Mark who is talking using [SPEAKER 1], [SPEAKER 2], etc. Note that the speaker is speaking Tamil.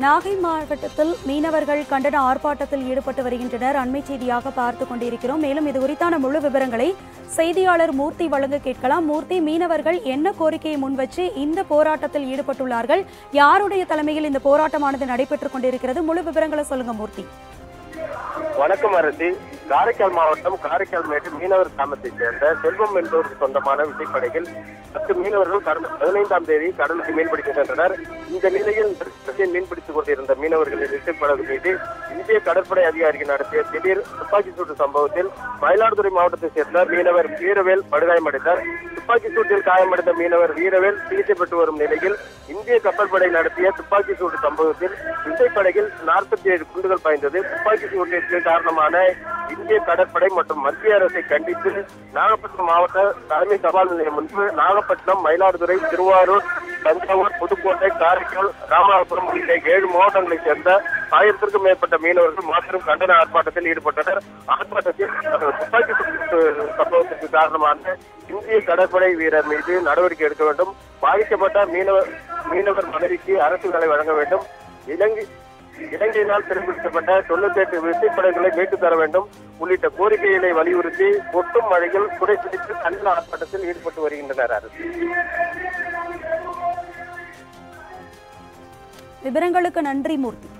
[SPEAKER 1] நாகை மாவட்டத்தில் மீனவர்கள் கண்டன ஆர்ப்பாட்டத்தில் ஈடுபட்டு வருகின்றனர். அண்மை செய்தியாக பார்த்துக் கொண்டிருக்கிறோம். மேலும் இது குறித்தான முழு விவரங்களை செய்தியாளர் மூர்த்தி வழங்க கேட்கலாம். மூர்த்தி, மீனவர்கள் என்ன கோரிக்கையை முன்வச்சு இந்த போராட்டத்தில் ஈடுபட்டுள்ளார்கள்? யாருடைய தலைமையில் இந்த போராட்டமானது நடைபெற்றுக் கொண்டிருக்கிறது? முழு விவரங்களை சொல்லுங்க மூர்த்தி.
[SPEAKER 2] வணக்கம் அரசி. காரைக்கால் மாவட்டம் காரைக்கால் மேட்டு மீனவர் கிராமத்தைச் சேர்ந்த செல்வம் என்பவருக்கு சொந்தமான விசைப்படையில் 10 மீனவர்கள் கடந்த 15ஆம் தேதி கடலுக்கு மீன்பிடிக்க சென்றனர். இந்த நிலையில் மீன்பிடித்துக் கொண்டிருந்த மீனவர்களின் விசைப்படகு மீது இந்திய கடற்படை அதிகாரிகள் நடத்திய திடீர் துப்பாக்கி சூட்டு சம்பவத்தில் மயிலாடுதுறை மாவட்டத்தைச் சேர்ந்த மீனவர் வீரவேல் படுகாயமடைந்தார். துப்பாக்கி சூட்டில் காயமடைந்த மீனவர் வீரவேல் சிகிச்சை பெற்று வரும் நிலையில் இந்திய கப்பல் படை நடத்திய துப்பாக்கி சூட்டு சம்பவத்தில் விசைப்படகில் 47 குண்டுகள் பாய்ந்தது. துப்பாக்கி சூட்டிற்கு காரணமான இந்திய கடற்படை மற்றும் மத்திய அரசை கண்டித்து நாகப்பட்டினம் மாவட்ட தலைமை தபால் நிலையம் முன்பு நாகப்பட்டினம், மயிலாடுதுறை, திருவாரூர், தஞ்சாவூர், புதுக்கோட்டை, காரைக்கால், ராமநாதபுரம் உள்ளிட்ட 7 மாவட்டங்களைச் சேர்ந்த 1000க்கும் மேற்பட்ட மீனவர்கள் மாபெரும் கண்டன ஆர்ப்பாட்டத்தில் ஈடுபட்டனர். ஆர்ப்பாட்டத்தில் துப்பாக்கி சம்பவத்திற்கு காரணமான இந்திய கடற்படை வீரர் மீது நடவடிக்கை எடுக்க வேண்டும், பாதிக்கப்பட்ட மீனவர் மனைவிக்கு அரசு வேலை வழங்க வேண்டும், இலங்கையினால் பிறப்பிக்கப்பட்ட 98 விசைப்படகுகளை மீட்டு தர வேண்டும் உள்ளிட்ட கோரிக்கைகளை வலியுறுத்தி கொட்டும் மழையில் குடைபிடித்து கண்டன ஆர்ப்பாட்டத்தில் ஈடுபட்டு வருகின்றனர். அரசு
[SPEAKER 1] விவரங்களுக்கு நன்றி மூர்த்தி.